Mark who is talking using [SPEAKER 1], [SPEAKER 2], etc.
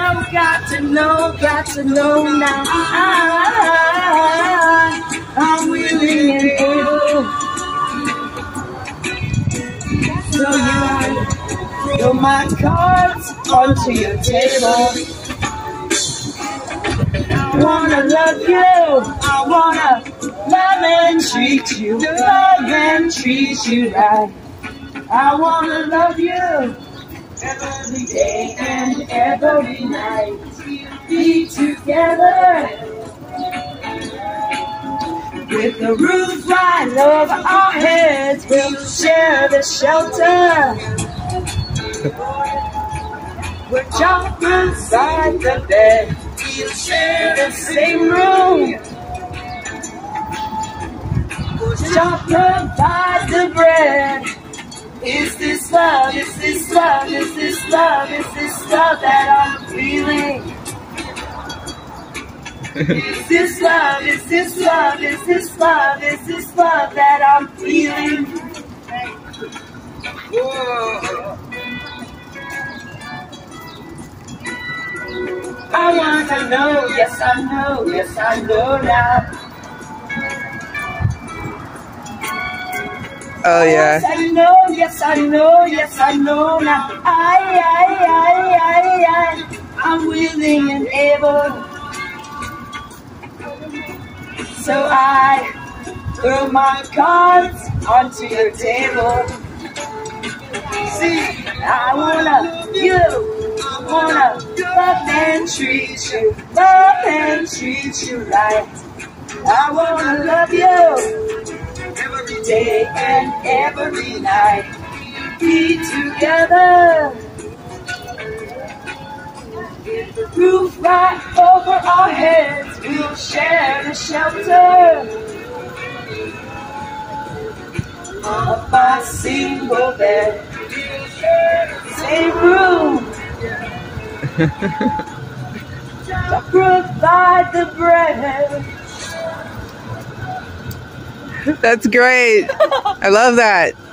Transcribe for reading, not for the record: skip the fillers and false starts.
[SPEAKER 1] got to know now. I'm willing and able. So you throw my cards onto your table. I wanna love you. I wanna love and treat you. Love and treat you right. I wanna love you every day and every night. Be together with the roof right over our heads. We'll share the shelter. We're jumping inside the bed. We'll share the same room. Shall provide the bread. Is this love? Is this love? Is this love? Is this love that I'm feeling? Is this love? Is this love? Is this love? Is this love that I'm feeling? Whoa. I want to know, yes I know now.
[SPEAKER 2] Oh yeah.
[SPEAKER 1] Yes I know now. I'm willing and able. So I throw my cards onto your table. See, I wanna you. I wanna love and treat you right. I wanna love you every day and every night. Be together, the roof right over our heads. We'll share the shelter of my single bed. Same room. To provide the bread.
[SPEAKER 2] That's great. I love that.